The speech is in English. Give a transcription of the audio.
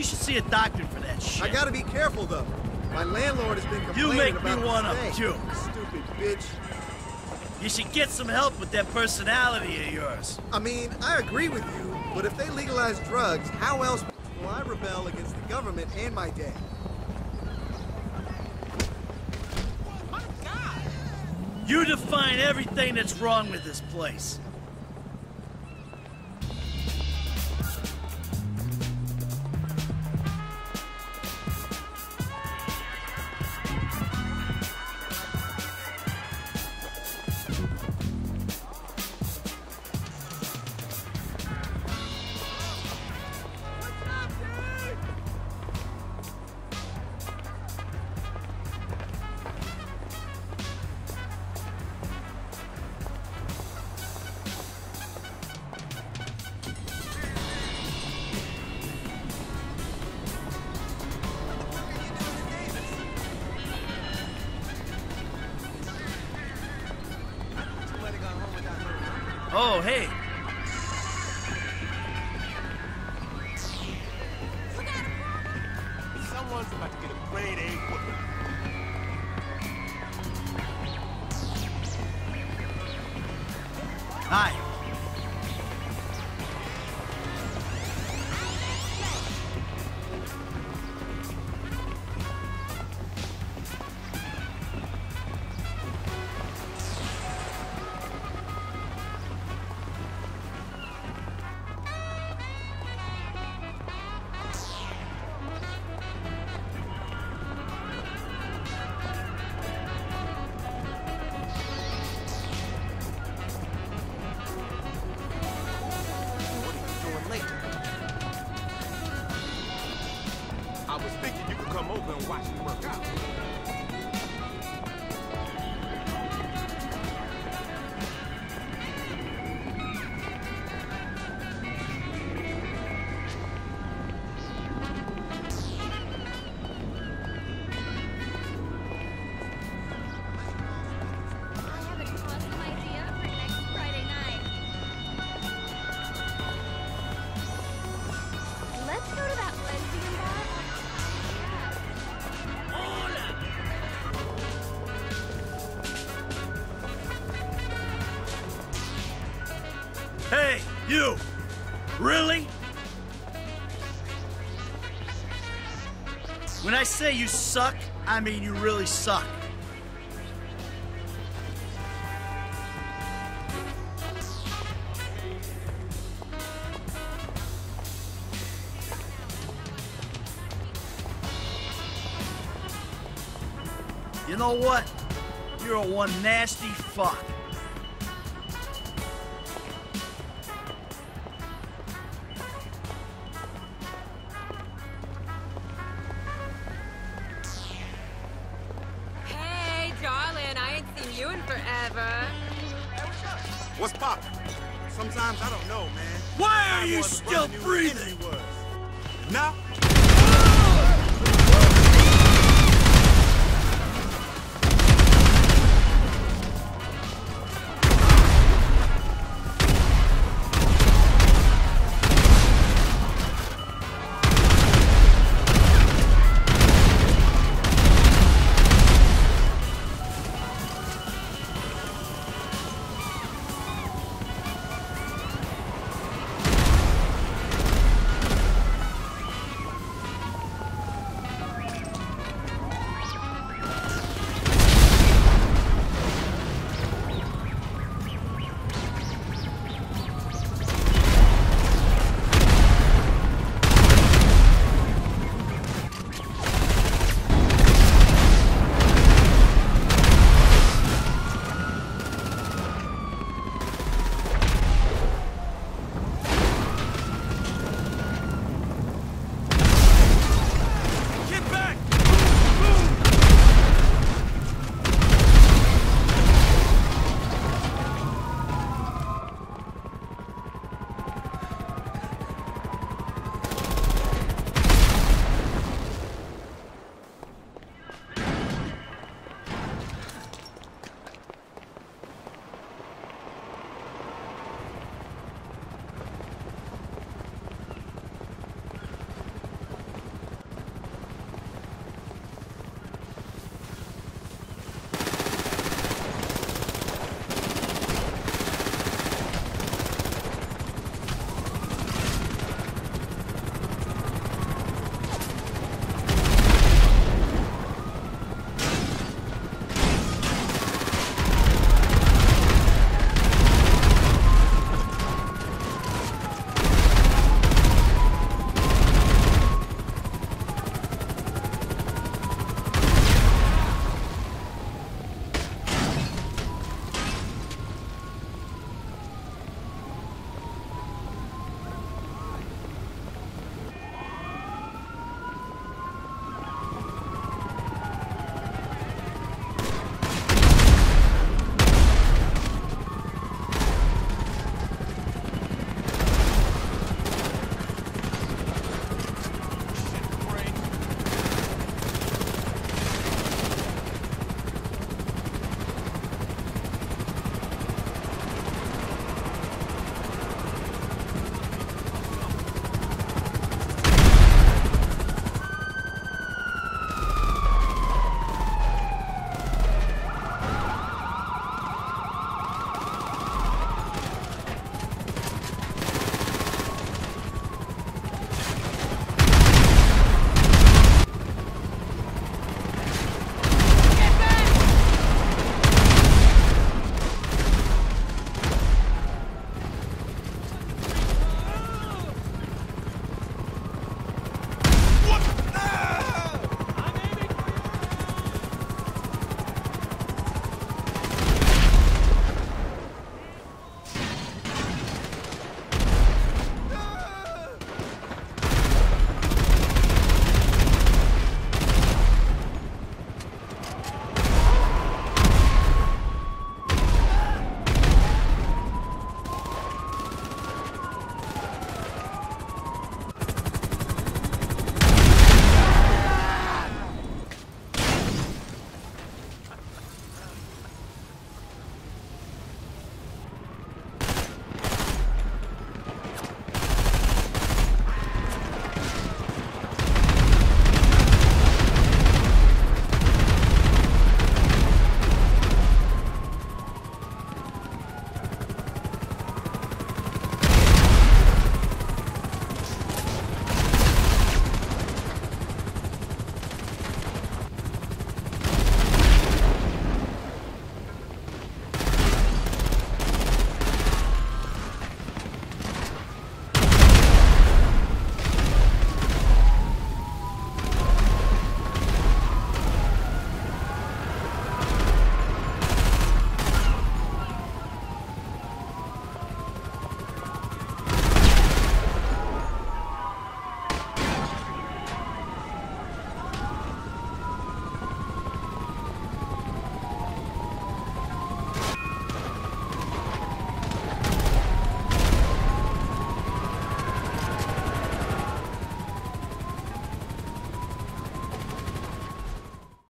You should see a doctor for that shit. I gotta be careful, though. My landlord has been complaining You make about me want to stink. puke. Stupid bitch. You should get some help with that personality of yours. I mean, I agree with you, but if they legalize drugs, how else will I rebel against the government and my dad? You define everything that's wrong with this place. Oh, hey. Someone's about to get a grade A whooping. Hi. I was thinking you could come over and watch me work out. Hey, you! Really? When I say you suck, I mean you really suck. You know what? You're a one nasty fuck. You in forever. What's poppin'? Sometimes I don't know, man. Why are I you was still brother knew who breathing? enemy was. Now,